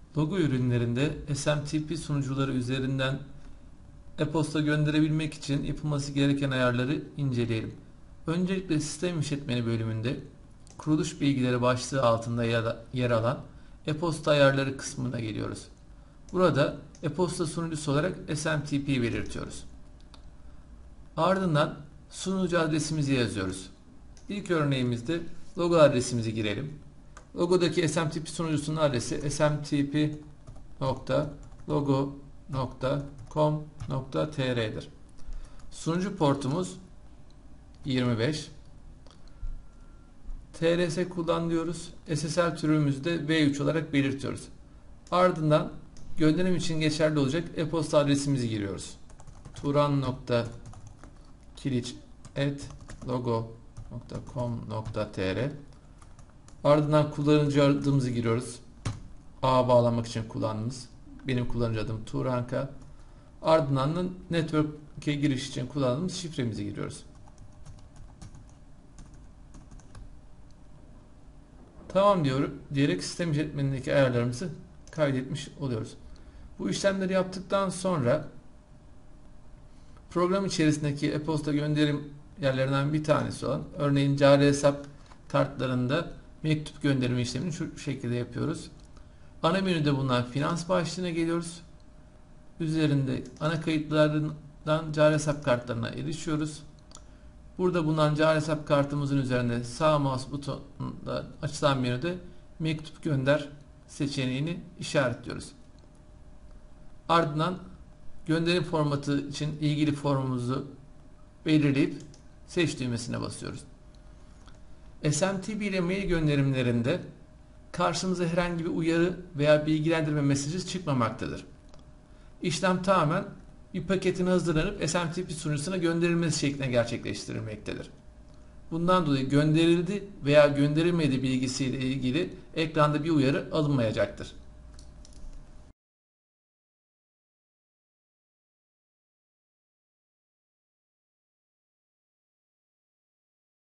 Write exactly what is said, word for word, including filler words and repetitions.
Logo ürünlerinde S M T P sunucuları üzerinden e-posta gönderebilmek için yapılması gereken ayarları inceleyelim. Öncelikle sistem işletmeni bölümünde kuruluş bilgileri başlığı altında yer alan e-posta ayarları kısmına geliyoruz. Burada e-posta sunucusu olarak S M T P belirtiyoruz. Ardından sunucu adresimizi yazıyoruz. İlk örneğimizde logo adresimizi girelim. Logodaki S M T P sunucusunun adresi s m t p nokta logo nokta com nokta t r'dir. Sunucu portumuz yirmi beş. T R S kullan diyoruz. S S L türümüzü de v üç olarak belirtiyoruz. Ardından gönderim için geçerli olacak e-posta adresimizi giriyoruz. turan nokta kiliç et logo nokta com nokta t r. Ardından kullanıcı adımızı giriyoruz. Ağa bağlamak için kullandığımız. Benim kullanıcı adım Turanka. Ardından da network'e giriş için kullandığımız şifremizi giriyoruz. Tamam diyor, diyerek sistem işletmenindeki ayarlarımızı kaydetmiş oluyoruz. Bu işlemleri yaptıktan sonra program içerisindeki e-posta gönderim yerlerinden bir tanesi olan örneğin cari hesap kartlarında mektup gönderme işlemini şu şekilde yapıyoruz. Ana menüde bulunan finans başlığına geliyoruz. Üzerinde ana kayıtlarından cari hesap kartlarına erişiyoruz. Burada bulunan cari hesap kartımızın üzerinde sağ mouse butonunda açılan menüde mektup gönder seçeneğini işaretliyoruz. Ardından gönderim formatı için ilgili formumuzu belirleyip seç düğmesine basıyoruz. S M T P ile mail gönderimlerinde karşımıza herhangi bir uyarı veya bilgilendirme mesajı çıkmamaktadır. İşlem tamamen bir paketin hazırlanıp S M T P sunucusuna gönderilmesi şeklinde gerçekleştirilmektedir. Bundan dolayı gönderildi veya gönderilmedi bilgisiyle ilgili ekranda bir uyarı alınmayacaktır.